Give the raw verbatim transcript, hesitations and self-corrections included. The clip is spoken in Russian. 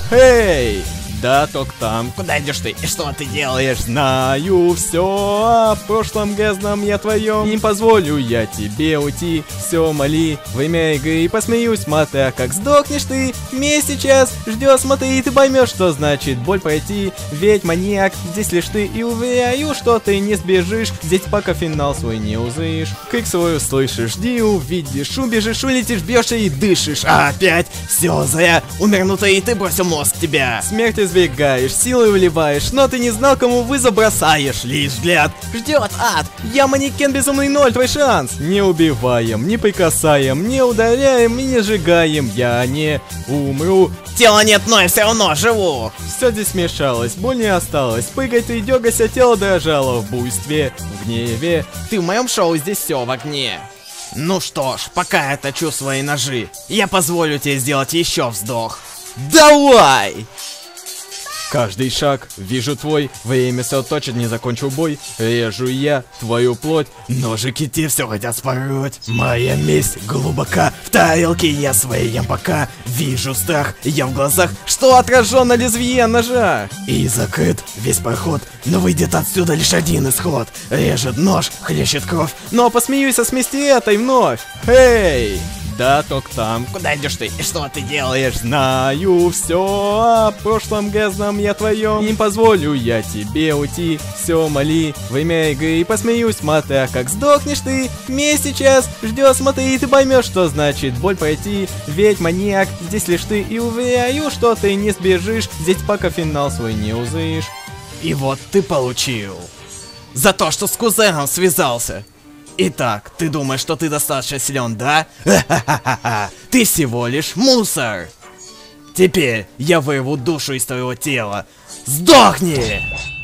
Эй! Да, только там. Куда идешь ты? И что ты делаешь? Знаю все о прошлом грязном я твоем. Не позволю я тебе уйти. Все, моли во имя игры. Посмеюсь, смотря как сдохнешь ты. Мне сейчас ждет, смотри, и ты поймешь, что значит боль пройти. Ведь маньяк здесь лишь ты. И уверяю, что ты не сбежишь. Здесь пока финал свой не узришь. Крик свой услышишь, жди, увидишь. Убежишь, улетишь, бьешь и дышишь. А опять все зря. Умер внутри, и ты бросил мозг тебя. Смерть избегаешь, силы вливаешь, но ты не знал, кому вызов бросаешь. Лишь взгляд ждет ад. Я манекен безумный ноль, твой шанс. Не убиваем, не прикасаем, не ударяем и не сжигаем. Я не умру. Тела нет, но я все равно живу. Все здесь смешалось, боль не осталось. Прыгай ты, дергайся, тело дрожало в буйстве, в гневе. Ты в моем шоу, здесь все в огне. Ну что ж, пока я точу свои ножи, я позволю тебе сделать еще вздох. Давай! Каждый шаг вижу твой, время все точит, не закончу бой. Режу я твою плоть, ножики те все хотят спороть. Моя месть глубока, в тарелке я своей ем пока. Вижу страх, я в глазах, что отражен на лезвие ножа. И закрыт весь проход, но выйдет отсюда лишь один исход. Режет нож, хлещет кровь, но посмеюсь со смести этой вновь. Эй! Да, только там. Куда идешь ты? И что ты делаешь? Знаю все о прошлом грязном я твоем. Не позволю я тебе уйти. Все, моли во имя игры. И посмеюсь, смотря как сдохнешь ты. Мне сейчас ждет, смотри, и ты поймешь, что значит боль пройти. Ведь маньяк здесь лишь ты. И уверяю, что ты не сбежишь. Здесь пока финал свой не узришь. И вот ты получил. За то, что с кузеном связался. Итак, ты думаешь, что ты достаточно силен, да? Ха-ха-ха-ха! Ты всего лишь мусор! Теперь я вырву душу из твоего тела. Сдохни!